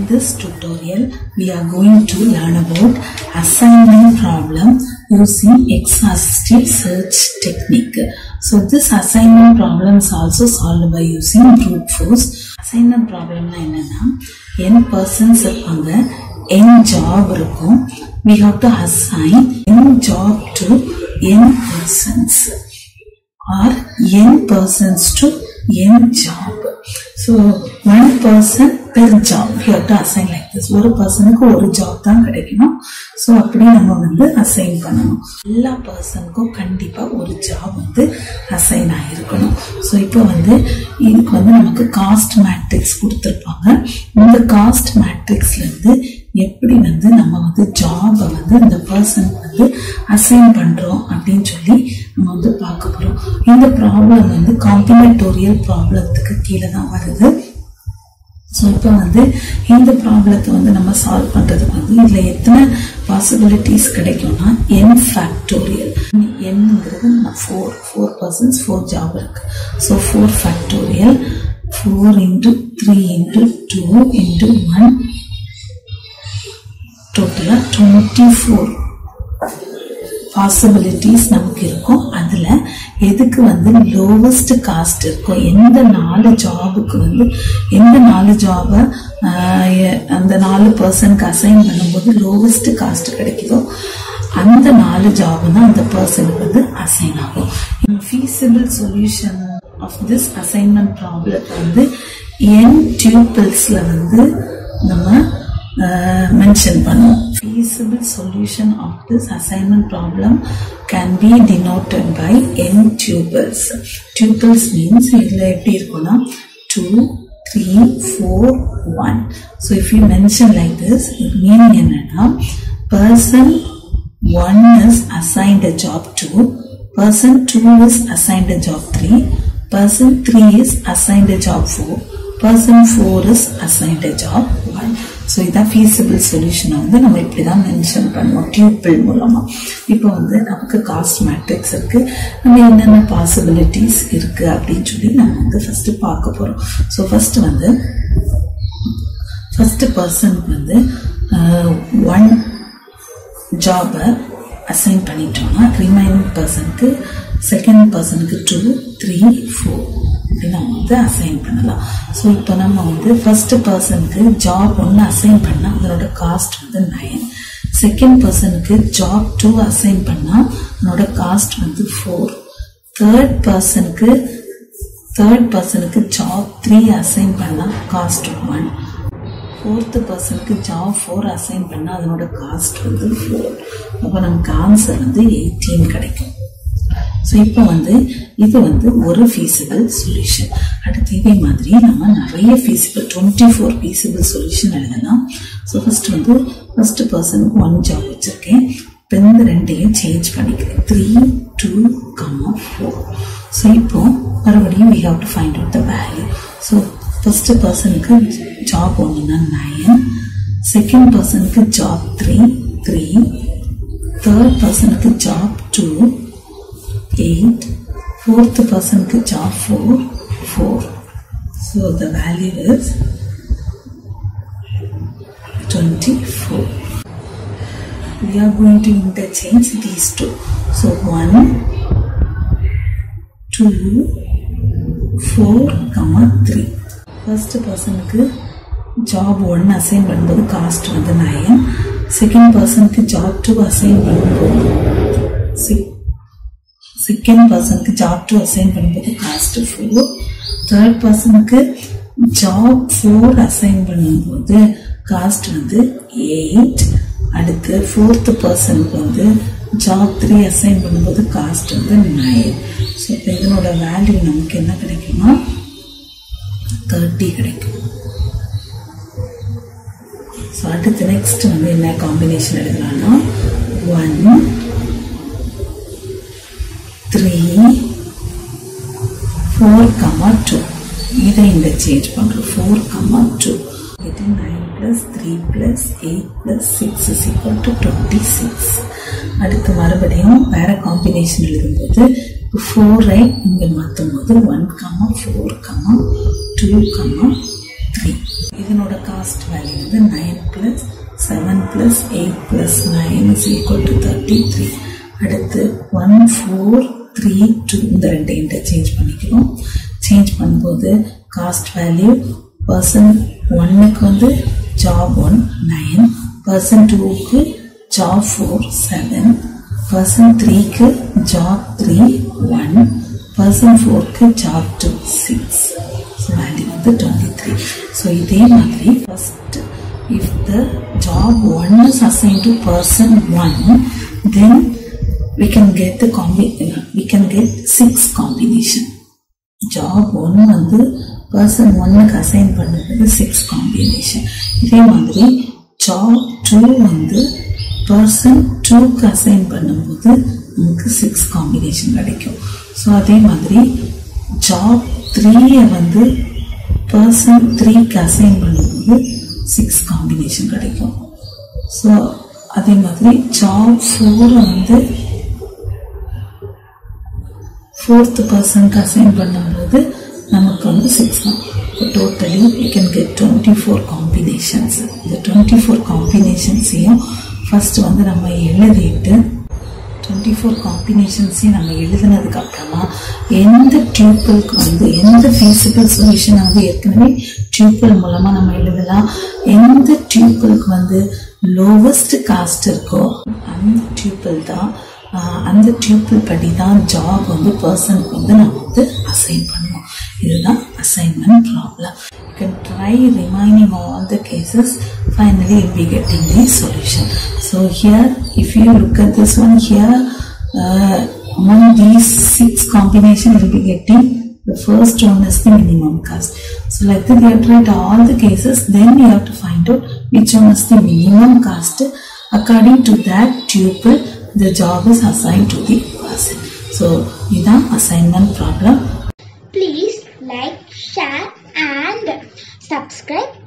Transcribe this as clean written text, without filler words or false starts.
In this tutorial, we are going to learn about assignment problem using exhaustive search technique. So this assignment problem is also solved by using brute force. Assignment problem na n persons irukanga, n job irukum. We have to assign n job to n persons or n persons to n job. So one person per job we have to assign like this. ஒரு பர்சனுக்கு ஒரு job தான் கிடைக்கணும். So அப்படி நம்ம assign பண்ணணும். எல்லா பர்சனுக்கும் கண்டிப்பா ஒரு ஜாப் அசைன் ஆகிருக்கணும். ஸோ இப்போ இதுக்கு நமக்கு காஸ்ட் மேட்ரிக்ஸ் கொடுத்துருப்பாங்க. இந்த காஸ்ட் மேட்ரிக்ஸ்ல இருந்து எப்படி நம்ம ஜாபை இந்த பர்சனுக்கு அசைன் பண்றோம் அப்படின்னு சொல்லி நம்ம பார்க்க போறோம். இந்த ப்ராப்ளம் காம்பினேட்டோரியல் ப்ராப்ளத்துக்கு கீழே தான் வருது. ஸோ இப்போ இந்த ப்ராப்ளத்தை நம்ம சால்வ் பண்றதுக்கு இதுல எத்தனை பாசிபிலிட்டிஸ் கிடைக்கும்னா n ஃபேக்டோரியல். nங்கிறது 4 பர்சன்ஸ் 4 ஜாப் இருக்கு. So 4 factorial 4 into 3 into 2 into 1 டோட்டலா 24 பாசிபிலிட்டிஸ் நமக்கு இருக்கும். அதுல எதுக்கு லோவஸ்ட் காஸ்ட் இருக்கும், எந்த 4 ஜாபுக்கு எந்த 4 ஜாப அந்த 4 பர்சனுக்கு அசைன் பண்ணும்போது லோவஸ்ட் காஸ்ட் கிடைக்குதோ அந்த 4 ஜாப் தான் அந்த பர்சனுக்கு அசைன் ஆகும். feasible solution of this assignment problem n tuples-ல நம்ம mention பண்ணுவோம். Feasible solution of this assignment problem can be denoted by n tuples. Tuples means இதுல எப்படி இருக்கும்னா 2, 3, 4, 1. So if you mention like this, meaning என்னன்னா person 1 is assigned a job 2, person 2 is assigned a job 3, person 3 is assigned a job 4, person 4 is assigned a job 1. So இதான் feasible solution நம்ம இப்படிதான் mention பண்ணுவோம் tuple மூலமா. இப்போ நமக்கு cost matrix இருக்கு, நம்ம என்னென்ன பாசிபிலிட்டிஸ் இருக்கு அப்படின்னு சொல்லி நம்ம ஃபர்ஸ்ட் பார்க்க போறோம். ஸோ ஃபர்ஸ்ட் பர்சனுக்கு 1 ஜாபை அசைன் பண்ணிட்டோம்னா ரிமைனிங் பர்சனுக்கு செகண்ட் பர்சனுக்கு 2, 3, 4 நம்ம அசைன் பண்ணலாம். ஸோ இப்போ நம்ம ஃபர்ஸ்ட் பர்சனுக்கு ஜாப் 1 அசைன் பண்ணா அதனோட காஸ்ட் 9. செகண்ட் பர்சனுக்கு ஜாப் 2 அசைன் பண்ணா அதனோட காஸ்ட் 4. தேர்ட் பர்சனுக்கு ஜாப் 3 அசைன் பண்ணா காஸ்ட் 1. ஃபோர்த் பர்சனுக்கு ஜாப் 4 அசைன் பண்ணா அதனோட காஸ்ட் 4. அப்போ நமக்கு ஆன்சர் 18 கிடைக்கும். ஸோ இப்போ இது ஒரு feasible solution. அடுத்து இதே மாதிரி நம்ம நிறைய feasible 24 feasible solution எழுதலாம். ஸோ ஃபர்ஸ்ட் பர்சனுக்கு 1 ஜாப் வச்சிருக்கேன். இப்போ இந்த ரெண்டையும் சேஞ்ச் பண்ணிக்கிறேன் 3, 2, 4. ஸோ இப்போ மறுபடியும் we have to find out the value. So first பர்சனுக்கு ஜாப் 1 9, செகண்ட் பர்சனுக்கு ஜாப் 3, தேர்ட் பர்சனுக்கு job 2, 8, fourth person ku job 4. So the value is 24. We are going to interchange these two. So 1, 2, 4, 3. First person ku job 1 assign பண்ணும்போது cost 9. Second பர்சனுக்கு job 2 assign பண்ணும்போது second பர்சனுக்கு job 2 assign பண்ணும்போது cost 4. Third பர்சனுக்கு job 4 assign பண்ணும்போது cost 8. அடுத்து fourth பர்சனுக்கு job 3 assign பண்ணும்போது காஸ்ட் 9. ஸோ இப்போ இதனோட வேல்யூ நமக்கு என்ன கிடைக்கும்னா 30 கிடைக்கும். ஸோ அடுத்து நெக்ஸ்ட் என்ன காம்பினேஷன் எழுதலாம்னா 1, 3, 4, 2. இதை interchange பண்றோம் 4, 2. Getting 9 plus 3 plus 8 plus 6 is equal to 26. அடுத்து மறுபடியும் வேற காம்பினேஷன் எழுதும்போது 4 இங்க மாத்தும்போது 1, 4, 2, 3. இதனோட காஸ்ட் வேல்யூ வந்து 9 plus 7 plus 8 plus 9 is equal to 33. அடுத்து 1 4 3 2 இந்த ரெண்டு இன்டர்சேஞ்ச் பண்ணிக்கிறோம். சேஞ்ச் பண்ணும்போது காஸ்ட் வேல்யூ பர்சன் 1க்கு வந்து ஜாப் 1 9, பர்சன் 2க்கு ஜாப் 4 7, பர்சன் 3க்கு ஜாப் 3 1, பர்சன் 4க்கு ஜாப் 2 6. So value வந்து 23. So இதே மாதிரி first if the job 1 is assigned to person 1, then we can get 6 combination. Job 1 வந்து person 1க்கு assign பண்ணுறது 6 combination. இதே மாதிரி job 2 வந்து person 2க்கு assign பண்ணும்போது நமக்கு 6 combination கிடைக்கும். ஸோ அதே மாதிரி job 3 வந்து person 3க்கு assign பண்ணும்போது 6 combination கிடைக்கும். ஸோ அதே மாதிரி job 4 வந்து 4th personக்கு assign பண்ணும்போது நமக்கு வந்து 6 தான். Totally we can get 24 combinations. இந்த 24 combinations-ஐயும் ஃபர்ஸ்ட் வந்து நம்ம எழுதிட்டு 24 காம்பினேஷன்ஸையும் நம்ம எழுதினதுக்கு அப்புறமா எந்த டியூப்பிளுக்கு வந்து எந்த feasible சொல்யூஷனை வந்து ஏற்கனவே டியூப்பிள் மூலமா நம்ம எழுதலாம். எந்த டியூப்பிளுக்கு வந்து லோவஸ்ட் காஸ்ட் இருக்கோ அந்த டியூப்பிள் தான் அந்த டியூப்பிள் படி தான் ஜாப் வந்து பர்சனுக்கு வந்து நம்ம வந்து அசைன் பண்ணுவோம். இதுதான் assignment problem. You can try remaining all the cases. Finally you'll be getting the solution. So here if you look at this one here, among these 6 combination you'll be getting the first one is the minimum cost. So like that you have to write all the cases, then you have to find out which one is the minimum cost. According to that tuple the job is assigned to the person. So this is assignment problem. Please like, share and subscribe